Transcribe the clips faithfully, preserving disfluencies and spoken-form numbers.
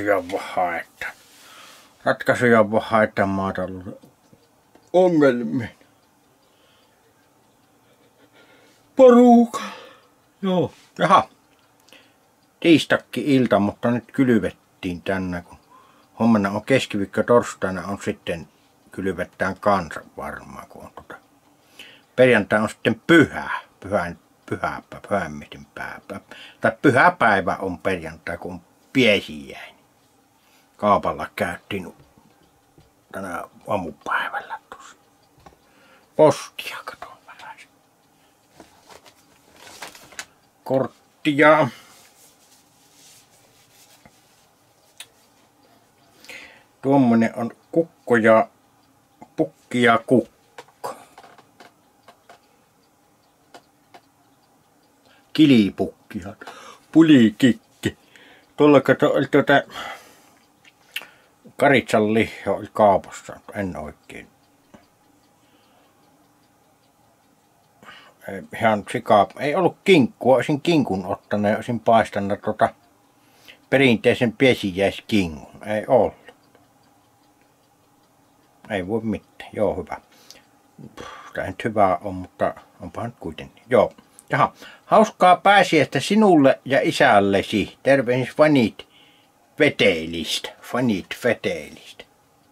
ratkaisuja voi haettaa. Ratkaisuja voi haettaa maatalouden ongelmiin. Poruka. Joo. Jaha. Tiistakki-ilta, mutta nyt kylvettiin tänne, kun huomenna on keskiviikko, torstaina on sitten kylvettään kanssa varmaan, kun on tota. Perjantai on sitten pyhä, pyhän, pyhäpä, pyhämmiten päivä. Tai pyhäpäivä on perjantai, kun on piesiäinen. Kaupalla käytiin tänä aamupäivällä tuossa. Postia katon vähän. Korttia. Tuommoinen on kukko ja pukki ja kukko. Kilipukki ja pulikikki. Tuolla kato oli tuota Karitsan liha oli kaupassa, en oikein. Ihan sikaa, ei ollut kinkkua, olisin kinkun ottanut ja olisin paistanut tuota perinteisen piesiäiskinkun, ei ollut. Ei voi mitään, joo hyvä. Tämä nyt hyvää on, mutta onpa nyt kuitenkin. Joo. Jaha, hauskaa pääsiäistä sinulle ja isällesi. Tervehdys fanit Veteilistä. Fanit Veteilistä.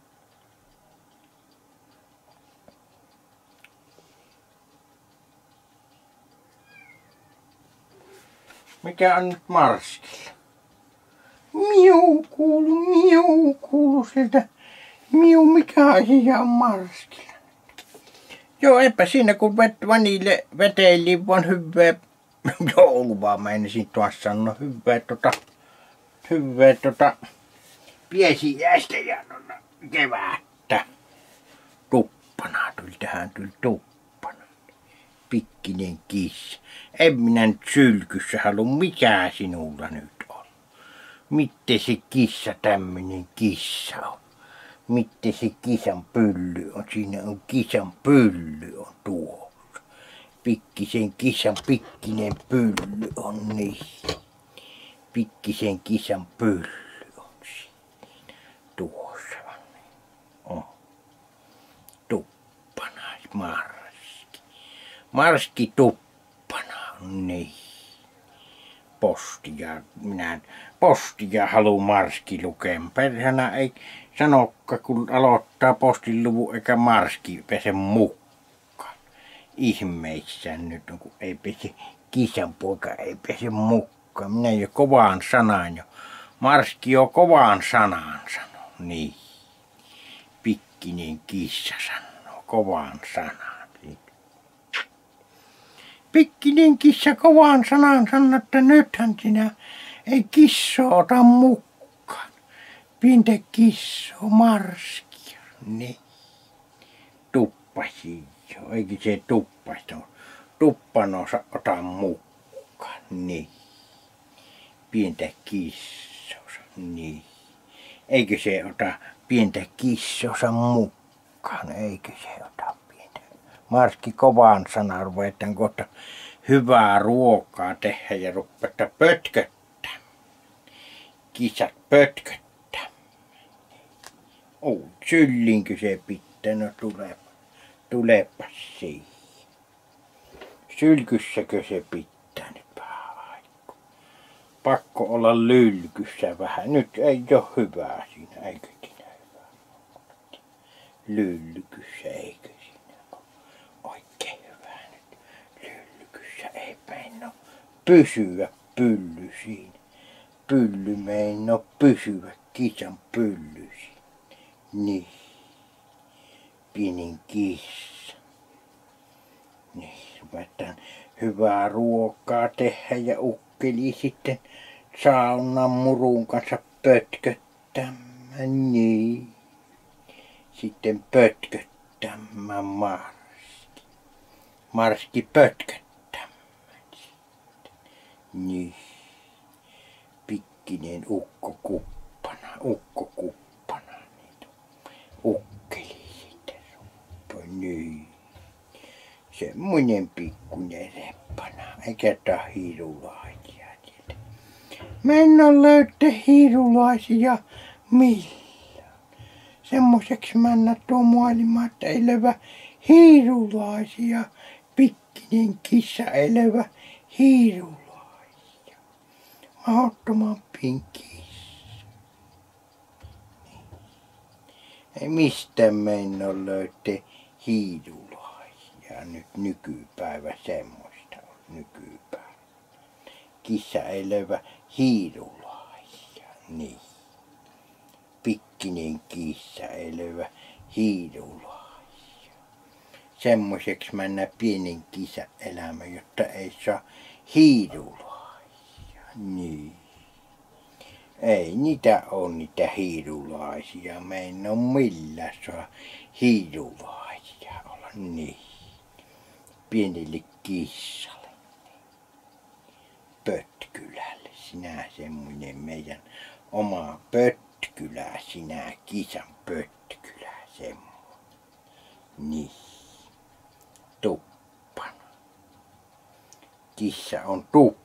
Mikä on nyt marskilla? Miu kuulu, miu kuulu sieltä. Miu, mikä asia on marskilla? Joo, eipä siinä kun vet, vanille veteili vaan hyvää joulua, mä enisin tuossa sanoa hyvää tota, hyvää tota piesiäistä ja tota, kevättä. Tuppana tuli tähän, tuli tuppana. Pikkinen kissa. En minä nyt sylkyssä halua, mikä sinulla nyt on? Miten se kissa, tämmönen kissa on? Miten se kisan pylly on? Siinä on kisan pylly on tuossa. Pikkisen kisan pikkinen pylly on niin. Pikkisen kisan pylly on siinä. Tuossa on. Tuppana marski. Marski tuppana on niin. Postia, minä postia haluun marski lukeen. Perhana ei sanokka, kun aloittaa postin luvun eikä marski pese mukaan. Ihmeissään nyt on, kun ei pese, kisan poika ei pese mukaan. Minä jo kovaan sanaan jo. Marski jo kovaan sanaan sanoo, niin. Pikkinen kissa sanoo, kovaan sanaan. Pikkinen kissa kovaan sanaan sanoo, että nythän sinä ei kissa ota mukaan. Pientä kissoo marskia, niin. Tuppasi jo, eikä se tuppasta, tuppanosa ota mukaan, niin. Pientä kissosa, niin. Eikö se ota pientä kissosa mukaan, eikö se ota pientä. Marski kovaan sanaan ruvetaan kohta hyvää ruokaa tehdä ja rupeaa pötköttää. Kissat pötköttää. Oh, syllinkö se pitää? No tulepa, tulepa siihen. Sylkyssäkö se pitää nyt vähän aikaa? Pakko olla lylkyssä vähän. Nyt ei ole hyvää siinä, eikö siinä hyvää? Lylkyssä, eikö siinä ole oikein hyvää nyt? Lylkyssä ei meinaa pysyä pylly siinä. Pylly meinaa pysyä, kisan pylly siinä. Niin. Pienin kissa. Niin, ruvetaan hyvää ruokaa tehdä ja ukkeli sitten saunan murun kanssa pötköttämään. Niin. Sitten pötköttämään marski. Marski pötköttämään sitten. Niin. Pikkinen ukko kuppana, ukko kuppana. Ukkeli sitten suppoi, niin. Semmoinen pikkuinen reppana, eikä tahirulaitia. Mä en oo löytä hiirulaisia millään. Semmoiseksi mä tuon maailmaa, että elävä hiirulaisia. Pikkinen kissa elävä hiirulaisia. Mahdottoman pinkki. Ei mistä mä en oo löytä hiirulaisia. Nyt nykypäivä semmoista on nykypäivä. Kissa elävä hiirulaisia. Niin. Pikkinen kissa elävä hiirulaisia. Semmoiseksi mennä pienen kissan elämä, jotta ei saa hiirulaisia. Niin. Ei niitä on niitä hiirulaisia. Mä en oo millään saa hiirulaisia olla. Niin. Pienelle kissalle. Pötkylälle. Sinä semmoinen meidän oma pötkylä. Sinä kissan pötkylä semmoinen. Niin. Tuppana. Kissa on tuppana.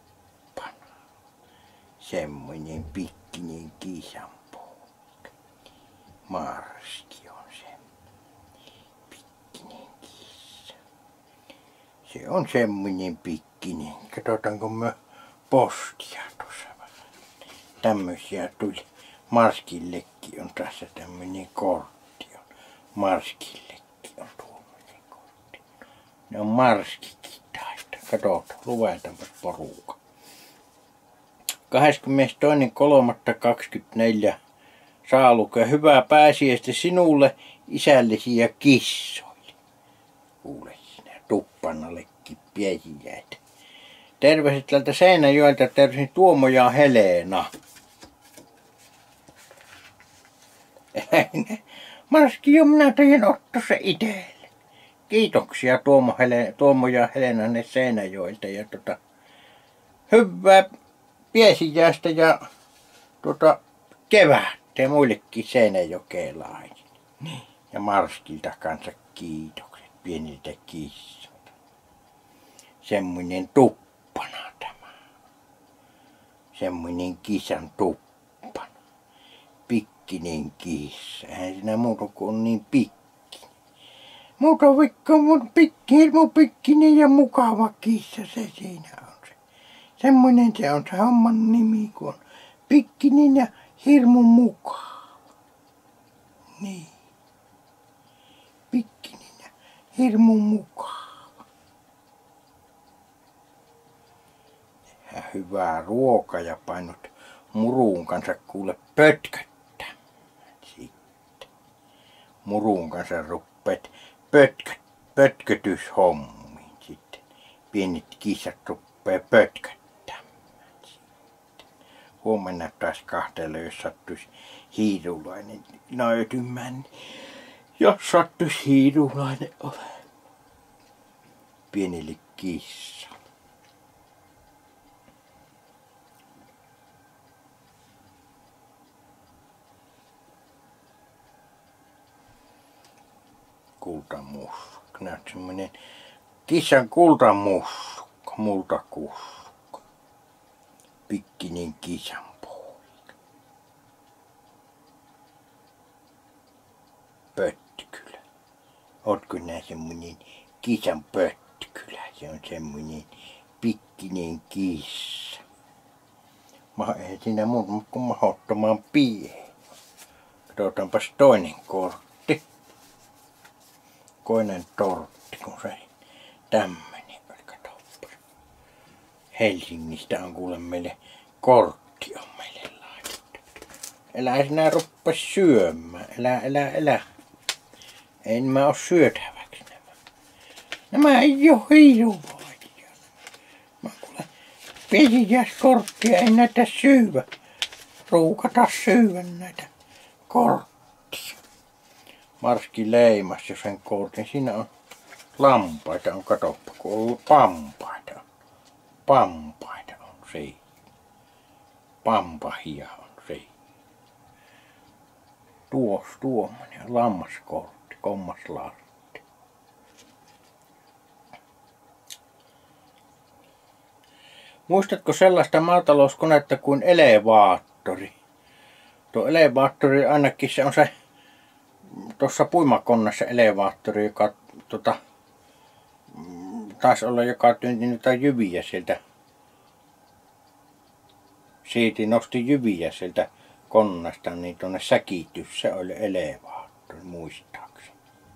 Semmoinen pikkinen kissan poika. Marski on semmoinen pikkinen kissa. Se on semmoinen pikkinen. Katsotaanko me postia tuossa vähän. Tämmösiä tuli. Marskillekin on tässä tämmöinen kortti. Marskillekin on tuommoinen kortti. Ne on marskikin taista. Katsotaan, luetaanpas porukan. kahdeskymmenestoinen kolmatta kaksikymmentäneljä Saaluko, hyvää pääsiäistä sinulle, isällesi ja kissoille. Kuule sinä Tuppanallekin piesiäitä. Terveiset täältä Seinäjoelta, terveisin Tuomo ja Helena. Marski jo minä tein otto se itselle. Kiitoksia Tuomo, Hele, Tuomo ja Helena ne Seinäjoelta ja tota, hyvää piesiäistä ja tuota, kevättä muillekin seinäjokelaisille. Niin. Ja Marskilta kanssa kiitokset pieniltä kissoilta. Semmoinen tuppana tämä. Semmoinen kissan tuppana. Pikkinen kissa. Eihän siinä muuta kuin on niin pikkinen. Muuta vaikka mun pikki, hirmu pikkinen ja mukava kissa se siinä on. Semmoinen se on se homman nimi, kun on pikkinen ja hirmu mukava. Niin. Pikkinen ja hirmu mukava. Ja hyvää ruokaa ja painot murun kanssa kuule pötköttää. Sitten. Murun kanssa ruppeet pötkö, pötkötyshommiin sitten. Pienet kissat ruppee pötköttämään. Huomenna taas kahtella, jos sattuisi hiirulainen löytymään. Jos sattuisi hiirulainen olemaan. Pienelle kissa. Kultamussukka. Näet semmonen kissan kultamussukka. Multakussukka. Pikkinen kissan poika. Pötkylä. Ootko nää semmonen kissan pötkylä? Se on semmonen pikkinen kissa. Mä ei siinä muuta kuin mahdottoman pieni. Katsotaanpas toinen kortti. Koinen tortti, kun se tämmönen. Helsingistä on kuule meille kortti on meille laitettu. Elä sinä ruppas syömään. Elä, elä, elä. Ei nämä oo syötäväksi nämä. Nämä ei oo hiirulaisia. Mä kuule piesiäiskorttia ei näitä syödä. Ruukata syödä näitä korttia. Marski leimas jo sen kortin. Siinä on lampaita on, katoppa kun on ollut pampaita. Pampaita on siinä. Pampahia on siinä. Tuos tuommoinen lammaskortti, Muistatko sellaista maatalouskonetta kuin elevaattori? Tuo elevaattori ainakin se on se tuossa puimakonnassa elevaattori, joka tota, taisi olla joka työnti niitä jyviä sieltä. Siitä nosti jyviä sieltä konnasta, niin tuonne säkitys, se oli elevaattori muistaakseni.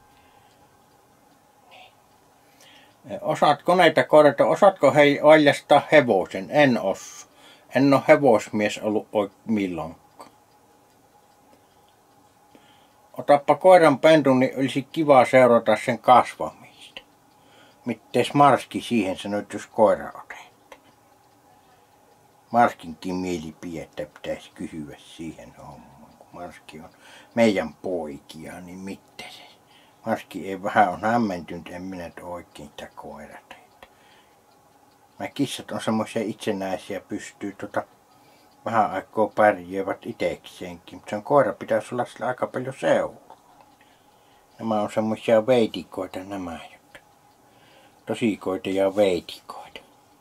Niin. Osaat koneita korjata, osaatko hei valjastaa hevosen? En osaa. En ole hevosmies ollut milloinkaan. Otappa koiran pentun, niin olisi kiva seurata sen kasvamista. Mittees Marski siihen sanoi, jos koira otetaan. Marskinkin mielipidettä pitäisi kysyä siihen hommaan, kun Marski on meidän poikia, niin mitä se? Marski ei vähän on hämmentynyt, en minä oikein sitä koirata. Nämä kissat on semmoisia itsenäisiä, pystyy tota, vähän aikaa pärjäävät itekseenkin, mutta sen koira pitäisi olla sillä aika paljon seuraa. Nämä on semmoisia veitikoita nämä, jotta tosikoita ja veitikoita.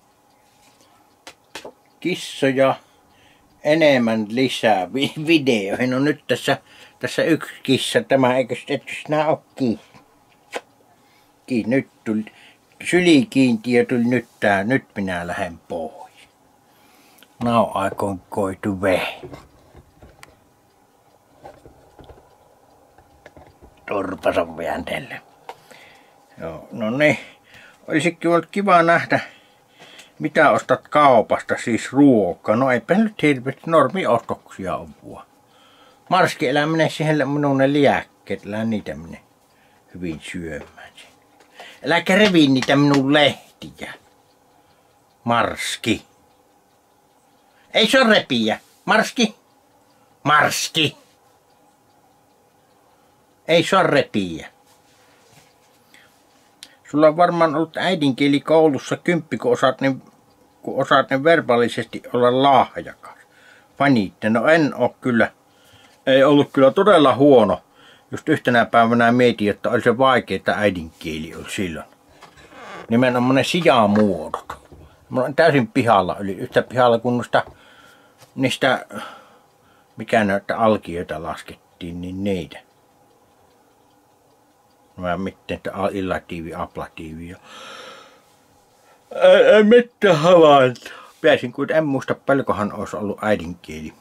Kissoja enemmän lisää videoihin. No nyt tässä, tässä yksi kissa, tämä eikö et sinä ole kiinni? Kiinni, nyt tuli, sylikiintiö tuli nyt tää, nyt minä lähden pois. Now I can go to bed. Turpas on vääntellyt. Joo, no niin. Olisikin ollut kiva nähdä, mitä ostat kaupasta, siis ruokaa. No eipä nyt hirveästi normiostoksia on vuo. Marski, älä mene siihen minun ne lääkkeet, älä niitä mene hyvin syömään. Äläkä revi niitä minun lehtiä. Marski. Ei se ole repiä. Marski. Marski. Ei se ole repiä. Sulla on varmaan ollut äidinkieli koulussa kymppi, kun osaat ne, kun osaat ne verbaalisesti olla lahjakas. Fanitte, no en oo kyllä. Ei ollut kyllä todella huono. Just yhtenä päivänä mietin, että oli se vaikeaa äidinkieli oli silloin. Nimenomaan ne sijamuodot. Mä olen täysin pihalla, yli yhtä pihalla kuin noista, niistä, mikä näitä alkioita laskettiin, niin niitä. Mä mietin, että illatiivi, aplatiivi ja... Ei, ei mitään havaintoa. Pääsin kuitenkin, en muista paljonkohan olisi ollut äidinkieli.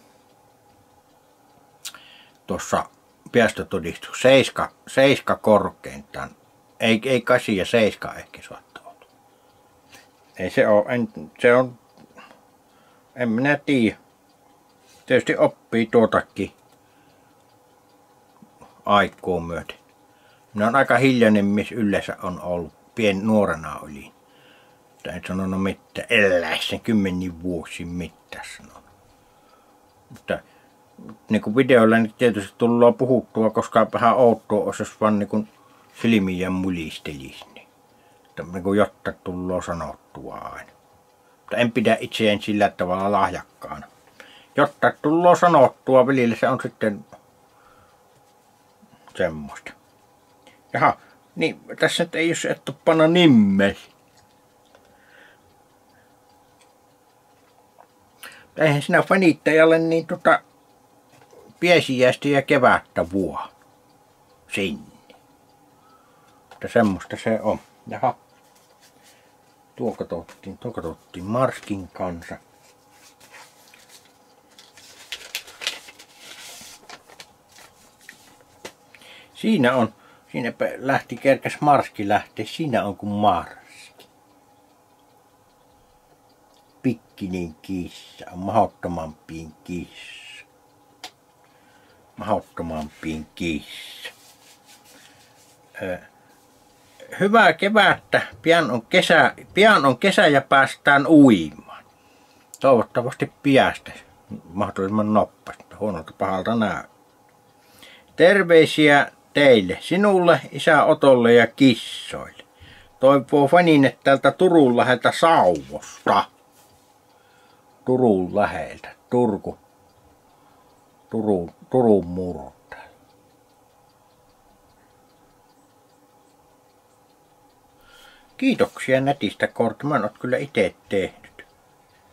Tuossa päästötodistus, seiska, seiska korkeintaan. Ei, ei kasi ja seiska ehkä saattaa olla. Ei se ole, en, se on, en minä tiedä. Tietysti oppii tuotakin aikoo myöten. Minä olen aika hiljainen mies yleensä on ollut, pien nuorena oli. En sanonut mitään, eläisen kymmeniä vuosia mitään sanonut. Mutta niin kuin videoilla niin tietysti tullaan puhuttua, koska vähän outoa olisi, jos vaan niin kuin silmiä mulistelisi. Niin, niin kuin jotta tullaan sanottua aina. Mutta en pidä itseään sillä tavalla lahjakkaana. Jotta tullaan sanottua, välillä se on sitten semmoista. Jaha, niin tässä nyt ei jos et ole panna nimeä. Eihän sinä fanittajalle niin tota piesiäistä ja kevättä vuo sinne. Mutta semmoista se on. Jaha. Tuo katsottiin, tuo katsottiin Marskin kanssa. Siinä on, siinä lähti kerkäs Marski lähtee, siinä on kuin Marski. Pikkinin kissa on mahdottomampiin kissa. Mahdottomampiin kissa. Öö, hyvää kevättä, pian on, kesä, pian on kesä ja päästään uimaan. Toivottavasti piästä mahdollisimman nopeasti, huonolta pahalta näy. Terveisiä teille, sinulle, isä Otolle ja kissoille. Toivoo Fanine täältä Turun läheltä Sauvosta. Turun läheltä, Turku, Turun, Turun murta. Kiitoksia nätistä korttia, mä en ole kyllä itse tehnyt.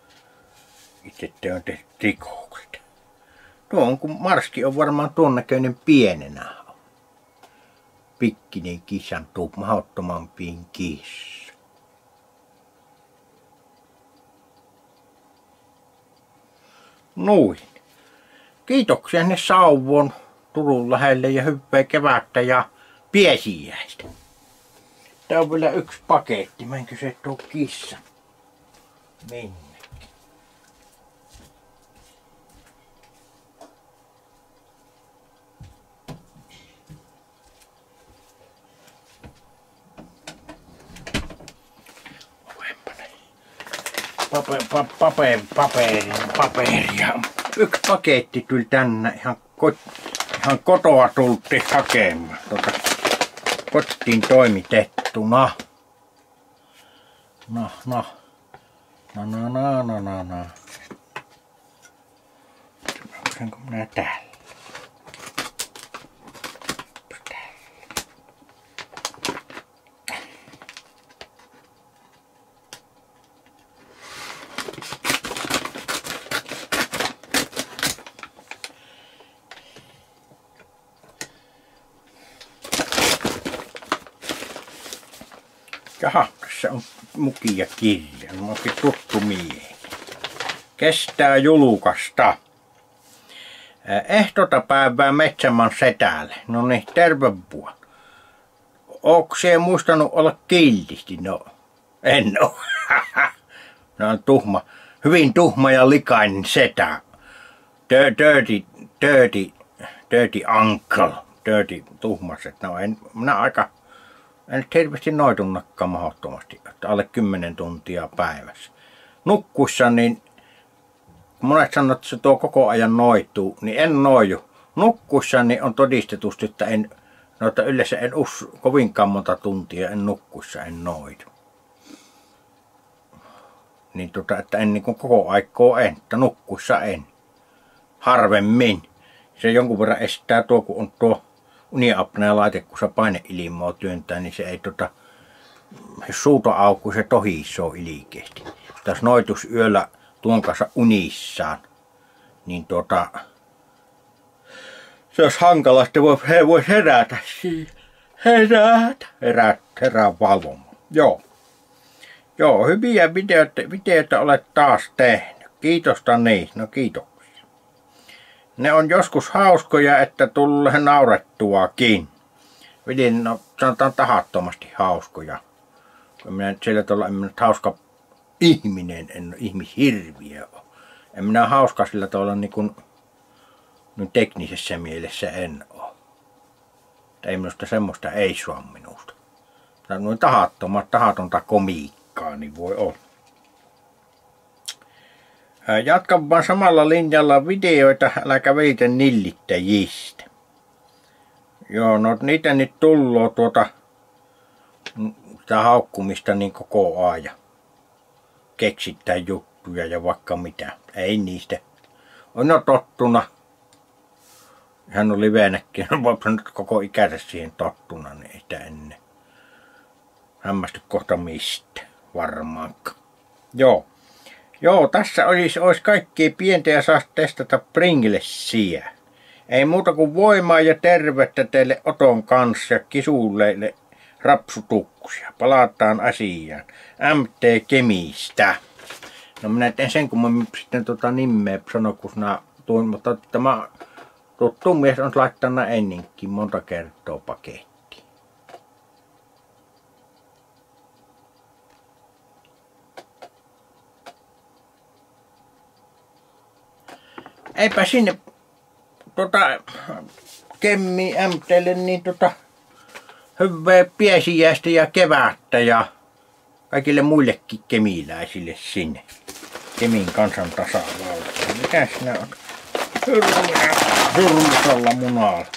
sitten on tehty rikokset. Tuo on, kun marski on varmaan tuon näköinen pienenä. Pikkinen kissan tuu mahdottomampiin kissa. Noin. Kiitoksia ne sauvon Turun lähelle ja hyvää kevättä ja piesiäistä. Tää on vielä yksi paketti. Mä enkö se tuo kissa minnekin. Paper, paper, paperi, paperia. Yksi paketti tuli tänne ihan, kot, ihan kotoa tultiin hakemaan. Tota, kotiin toimitettuna. No, no. No, no, no, no, no, no. Onko minä täällä? Jaha, tässä on mukia kirja. Mä oonkin tuttu miehi. Kestää julukasta. Ehtota päivää Metsämaan setälle. No niin, terve vuonna. Ootko se muistanut olla kiltisti? No, en oo. No on tuhma, hyvin tuhma ja likainen setä. Dirty, dirty, dirty uncle. Dirty tuhmaset. No en, minä aika... En nyt hirveästi noitunnakaan mahdottomasti, että alle kymmenen tuntia päivässä. Nukkuissa niin, kun monet sanoo, että se tuo koko ajan noituu, niin en noiju. Nukkuissa niin on todistetusti, että en, no, että yleensä en us kovinkaan monta tuntia, en nukkuissa, en noidu. Niin tota, että en niin kuin koko aikaa en, että nukkuissa en. Harvemmin. Se jonkun verran estää tuo, kun on tuo uniapnea-laite, kun se paineilmaa työntää, niin se ei tota, jos suuta aukuu, se tohisoo ilkeästi. Jos noitus yöllä tuon kanssa unissaan, niin tota, se olisi hankala, että voi, he voi herätä siihen. Herätä, herää, herää valvomaan. Joo. Joo, hyviä videoita, videoita olet taas tehnyt. Kiitosta niin, no kiitoksia. Ne on joskus hauskoja, että tulee naurettuakin. Vidin, no sanotaan tahattomasti hauskoja. Kun minä nyt sillä tavalla, en minä nyt hauska ihminen, en ole ihmishirviö ole. En minä hauska sillä tavalla niin kuin niin teknisessä mielessä en ole. Ei minusta semmoista ei saa minusta. Tämä noin tahattomat, tahatonta komiikkaa niin voi olla. Jatkan vaan samalla linjalla videoita, äläkä välitä nillittäjistä. Joo, no niitä nyt tulloo tuota sitä haukkumista niin koko ajan. Keksittää juttuja ja vaikka mitä. Ei niistä. On jo tottuna. Hän oli livenäkin, voi sanoa koko ikänsä siihen tottuna, niin ei sitä ennen hämmästy kohta mistä varmaankaan. Joo. Joo, tässä olisi, olisi kaikkia pientä ja saisi testata Pringlesia. Ei muuta kuin voimaa ja tervettä teille Oton kanssa ja kisuleille rapsutuksia. Palataan asiaan. M T Kemistä. No minä en sen kun sitten tota nimeä sano, kun sinä tuin, mutta tämä tuttu mies on laittanut ennenkin monta kertaa pakettiin. Eipä sinne tota Kemmi M T:lle niin tota hyvää piesiäistä ja kevättä ja kaikille muillekin kemiläisille sinne. Kemin kansan tasavalta. Mikäs nää on? Hirmuinen, hirmusella munalla.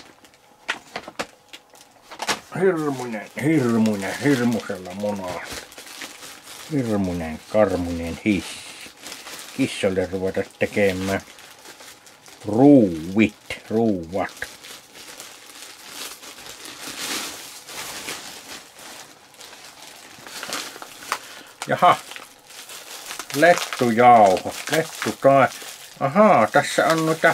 Hirmuinen, hirmuinen, hirmusella munalla. Hirmuinen, karmuinen hissi. Kissalle ruveta tekemään ruuvit, ruuvat. Jaha. lettujauho, lettu tai... Ahaa, tässä on noita...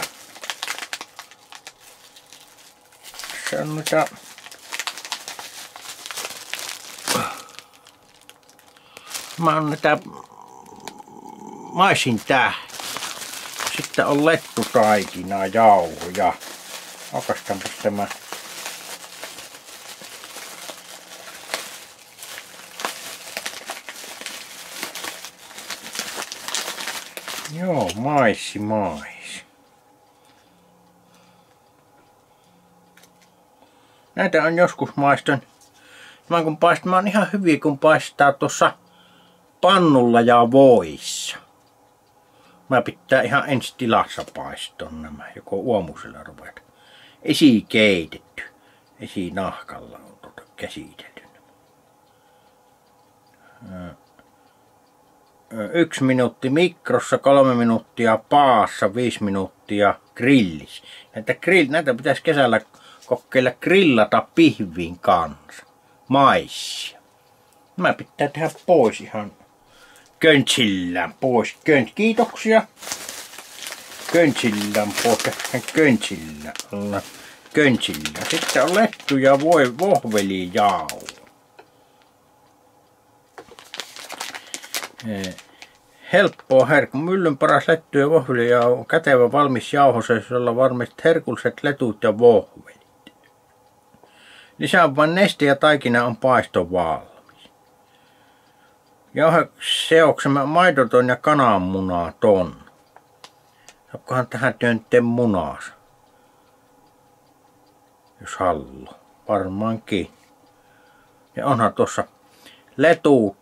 Tässä on noita... Mä on näitä maisin tähtiä. Sitten on lettutaikina, jauhoja. Aukastaanpas tämä. Joo, maissi, maissi. Näitä on joskus maistan. Mä kun paistan, mä on ihan hyviä kun paistaa tuossa pannulla ja voissa. Mä pitää ihan ensi tilassa paistaa nämä, joko aamusella ruveta. Esikeitetty. Esinahkalla on tuota käsitelty. Yksi minuutti mikrossa, kolme minuuttia paassa, viisi minuuttia grillissä. Näitä, grill, näitä pitäisi kesällä kokeilla grillata pihvin kanssa. Maissia. Mä pitää tehdä pois ihan köntsillään pois. Kön, kiitoksia. Köntsillään pois. Köntsillään. Köntsillään. Sitten on lettu ja voi vohvelijauho. Helppoa herkku. Myllyn paras lettu ja vohvelijauho on kätevä valmis jauhosessa, jolla varmistat herkulliset letut ja vohvelit. Lisää vain neste ja taikina on paisto valmis. Jauheseoksemme maitoton ja kananmunaton. Saapkohan tähän työnteen munaansa? Jos haluaa. Varmaankin. Ja onhan tuossa letut.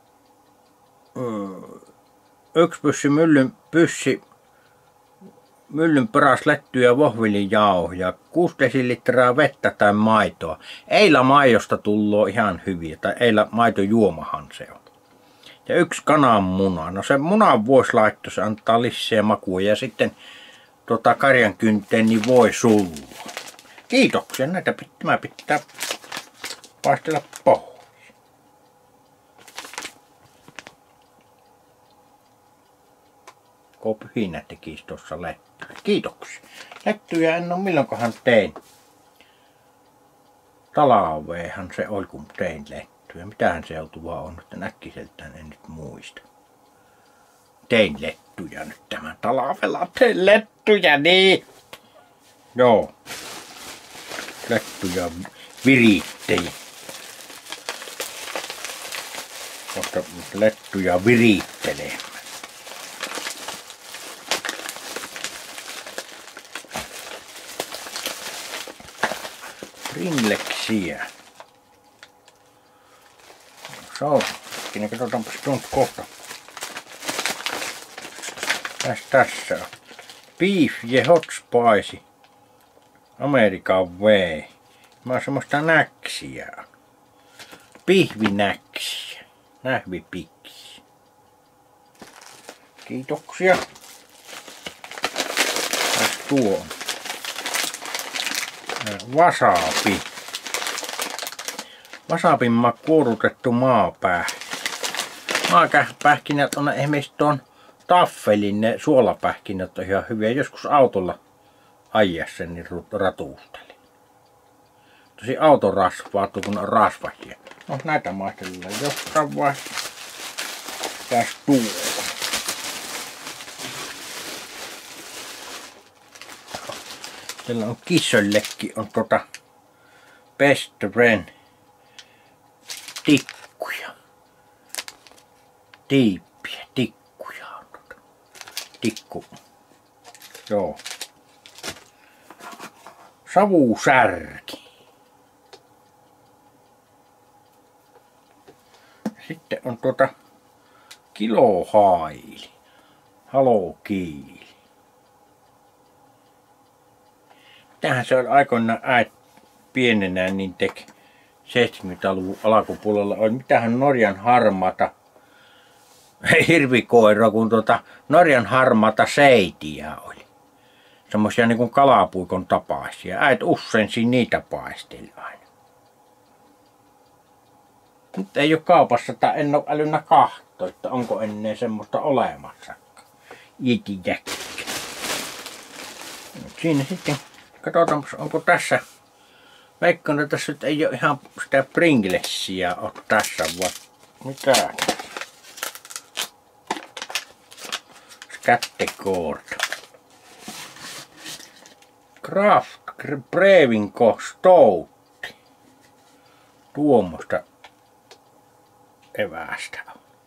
Yksi pyssy myllyn pyssi. Myllyn paras letty ja vohvelijauho ja kuusi desilitraa vettä tai maitoa. Eila maidosta tulloo ihan hyviä, tai eila maitojuomahan se on. Ja yksi kananmuna. No se munan voisi laittaa, se antaa lisää makua ja sitten tota karjan kynteen niin voi sullua. Kiitoksia, näitä pitää, pitää paistella pois. Pyhinä tekisi tuossa lettyä. Kiitoksia. Lettyjä en ole milloinkohan tein. Talaveehan se oli kun tein lettyjä. Mitähän se joutuva on, että äkkiseltään en nyt muista. Tein lettyjä nyt tämän talavella. Tein lettyjä niin. Joo. Lettyjä virittejä. Koska lettyjä virittelee. Rinleksiä. Se on. Siinä katsotaanpas tuonta kohta. Tässä tässä on. Beef ja hot spice. Amerikan way. Mä oon semmoista näksiä. Pihvinäksiä. Nähvipiksi. Kiitoksia. Tässä tuo on. Wasabi. Wasabin maa kuorutettu maapähkinä. Maapähkinät on esimerkiksi tuon taffelin, ne suolapähkinät on ihan hyviä. Joskus autolla ajassa niin ratusteli. Tosi auto rasvautuu kun on rasvahia. No näitä maistellaan jossain vaiheessa. Tässä tuo. Siellä on kissöllekin on tota best friend tikkuja. Tiippiä, tikkuja on tota. Tikku. Joo. Savusärki. Sitten on tuota kilohaili. Halokiili. Tähän se oli aikoinaan äit pienenä niin teki seitsemänkymmentäluvun alkupuolella. Oli mitähän Norjan harmaata hirvikoira, kun tuota Norjan harmaata seitiä oli. Semmoisia niin kuin kalapuikon tapaisia. Äit usein niitä paisteli aina. Nyt ei ole kaupassa, tai en ole älynnä kahta. katsoa, että onko ennen semmoista olemassa. Iitijäkkä. Siinä sitten katsotaanpas, onko tässä. Veikkaan, että tässä nyt ei ole ihan sitä Pringlessia ole tässä, vaan mitä? Skattekoord. Kraft Previnko Stoutti. Tuommoista evästä.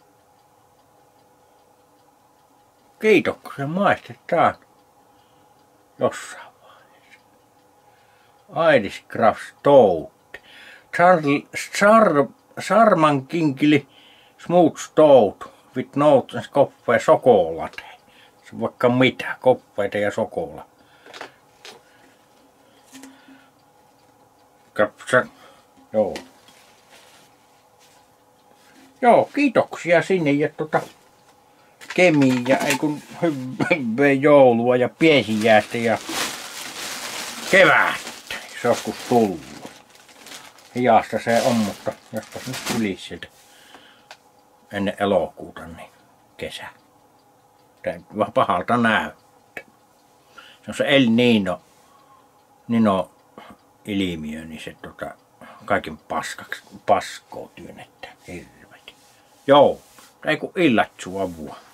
Kiitoksia, maistetaan jossain vaiheessa. Irish Craft Stout. Char Sarmankinkili Smooth Stout with notes and coffee chocolate. Se on vaikka mitä, koffeita ja sokola. Kapsa. Joo. Joo, kiitoksia sinne ja tota Kemiin ja ei kun hyvää joulua ja piesiäistä ja kevättä, se joskus tullut. Hiasta se on, mutta jospas nyt tulisi sieltä ennen elokuuta, niin kesä. Tämä vähän pahalta näyttää. Se on se El Niño, Nino ilmiö, niin se tota, kaiken paskaksi, paskoo työnnettää hirveet. Joo, ei kun illat sua vuonna.